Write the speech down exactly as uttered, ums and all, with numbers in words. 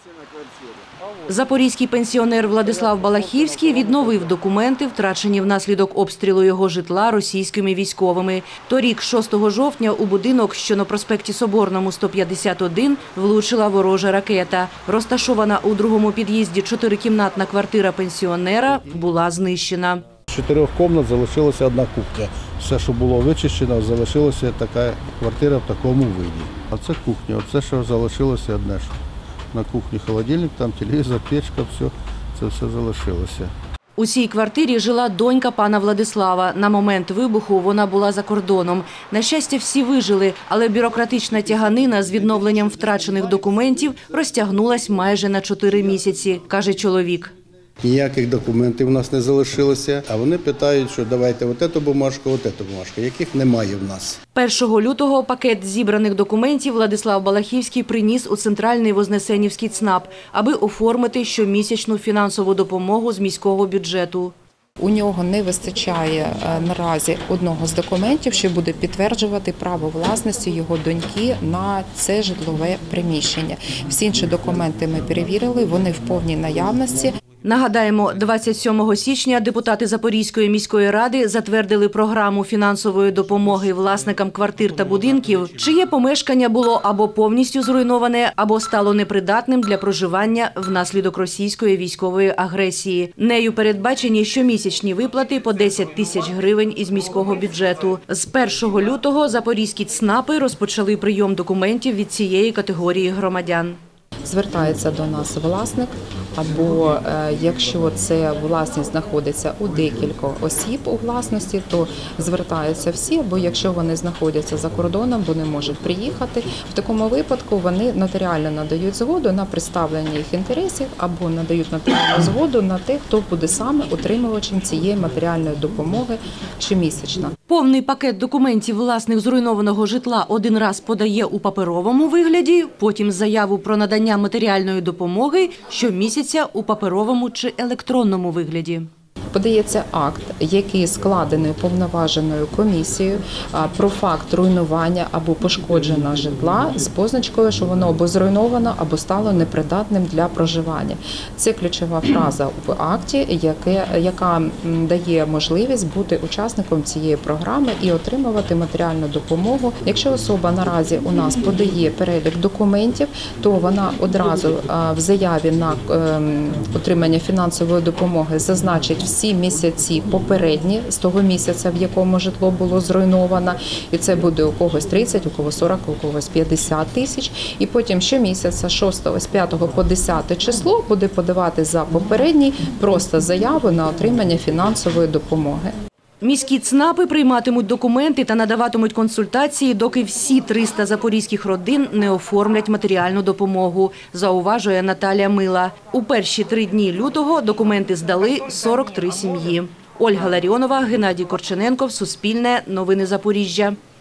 Запорізький пенсіонер Владислав Балахівський відновив документи, втрачені внаслідок обстрілу його житла російськими військовими. Торік, шостого жовтня, у будинок, що на проспекті Соборному, сто п'ятдесят один, влучила ворожа ракета. Розташована у другому під'їзді чотирикімнатна квартира пенсіонера була знищена. З чотирьох кімнат залишилася одна кухня. Все, що було вичищено, залишилася така квартира в такому виді. А це кухня, оце, що залишилося одне. На кухні холодильник, там телевізор, печка, все, це все залишилося. У цій квартирі жила донька пана Владислава. На момент вибуху вона була за кордоном. На щастя, всі вижили, але бюрократична тяганина з відновленням втрачених документів розтягнулась майже на чотири місяці, каже чоловік. Ніяких документів у нас не залишилося, а вони питають, що давайте от цю бумажку, от цю бумажку, яких немає в нас. першого лютого пакет зібраних документів Владислав Балахівський приніс у Центральний Вознесенівський ЦНАП, аби оформити щомісячну фінансову допомогу з міського бюджету. У нього не вистачає наразі одного з документів, що буде підтверджувати право власності його доньки на це житлове приміщення. Всі інші документи ми перевірили, вони в повній наявності. Нагадаємо, двадцять сьомого січня депутати Запорізької міської ради затвердили програму фінансової допомоги власникам квартир та будинків, чиє помешкання було або повністю зруйноване, або стало непридатним для проживання внаслідок російської військової агресії. Нею передбачені щомісячні виплати по десять тисяч гривень із міського бюджету. З першого лютого запорізькі ЦНАПи розпочали прийом документів від цієї категорії громадян. Звертається до нас власник, або якщо це власність знаходиться у декількох осіб у власності, то звертаються всі, або якщо вони знаходяться за кордоном, вони можуть приїхати. В такому випадку вони нотаріально надають згоду на представлення їх інтересів, або надають нотаріальну згоду на те, хто буде саме отримувачем цієї матеріальної допомоги щомісячно. Повний пакет документів власник зруйнованого житла один раз подає у паперовому вигляді, потім заяву про надання матеріальної допомоги щомісяця у паперовому чи електронному вигляді. Подається акт, який складений повноваженою комісією про факт руйнування або пошкодження житла з позначкою, що воно або зруйновано, або стало непридатним для проживання. Це ключова фраза в акті, яке, яка дає можливість бути учасником цієї програми і отримувати матеріальну допомогу. Якщо особа наразі у нас подає перелік документів, то вона одразу в заяві на отримання фінансової допомоги зазначить всі Всі місяці попередні з того місяця, в якому житло було зруйновано, і це буде у когось тридцять, у когось сорок, у когось п'ятдесят тисяч. І потім щомісяця шостого, з п'ятого по десяте число буде подавати за попередній просто заяву на отримання фінансової допомоги. Міські ЦНАПи прийматимуть документи та надаватимуть консультації, доки всі триста запорізьких родин не оформлять матеріальну допомогу, зауважує Наталія Мила. У перші три дні лютого документи здали сорок три сім'ї. Ольга Ларіонова, Геннадій Корчененков, Суспільне, Новини Запоріжжя.